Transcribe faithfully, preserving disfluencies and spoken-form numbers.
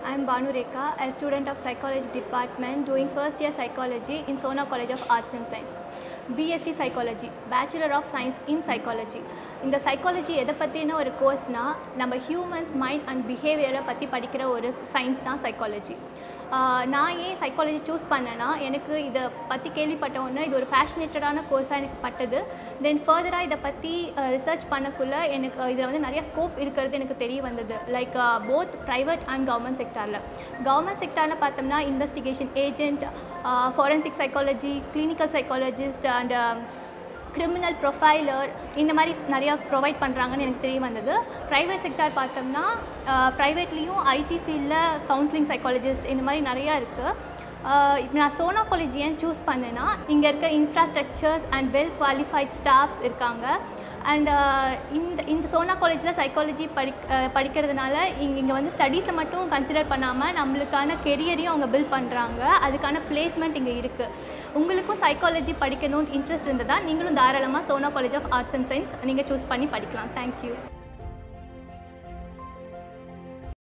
I am Banu Rekha, a student of Psychology Department doing first year Psychology in Sona College of Arts and Science. B S c Psychology, Bachelor of Science in Psychology. இந்த psychology எதை பற்றின ஒரு கோர்ஸ்னால் நம்ம humans mind and பிஹேவியரை பற்றி படிக்கிற ஒரு science தான் psychology. நான் ஏன் சைக்காலஜி சூஸ் பண்ணேன்னா, எனக்கு இதை பற்றி கேள்விப்பட்ட ஒன்று இது ஒரு ஃபேஷனேட்டடான கோர்ஸாக எனக்கு பட்டது. தென் ஃபர்தராக இதை பற்றி ரிசர்ச் பண்ணக்குள்ளே எனக்கு இதில் வந்து நிறைய ஸ்கோப் இருக்கிறது எனக்கு தெரிய வந்தது. Like both private and government செக்டாரில். கவர்மெண்ட் செக்டாரில் பார்த்தோம்னா investigation agent, forensic psychology, clinical psychologist and criminal profiler, இந்த மாதிரி நிறையா ப்ரொவைட் பண்ணுறாங்கன்னு எனக்கு தெரிய வந்தது. ப்ரைவேட் செக்டார் பார்த்தோம்னா ப்ரைவேட்லேயும் ஐடி ஃபீல்டில் கவுன்சிலிங் சைக்காலஜிஸ்ட் இந்த மாதிரி நிறையா இருக்குது. இப்போ நான் சோனா காலேஜ் ஏன் சூஸ் பண்ணேன்னா, இங்கே இருக்க infrastructures and well qualified staffs இருக்காங்க. அண்ட் இந்த இந்த சோனா காலேஜில் சைக்காலஜி படி படிக்கிறதுனால இங்கே இங்கே வந்து ஸ்டடீஸை மட்டும் கன்சிடர் பண்ணாமல் நம்மளுக்கான கெரியரையும் அவங்க பில்ட் பண்ணுறாங்க. அதுக்கான பிளேஸ்மெண்ட் இங்கே இருக்குது. உங்களுக்கும் சைக்காலஜி படிக்கணும்னு இன்ட்ரெஸ்ட் இருந்ததா நீங்களும் தாராளமாக Sona college of arts and science நீங்கள் சூஸ் பண்ணி படிக்கலாம். தேங்க்யூ.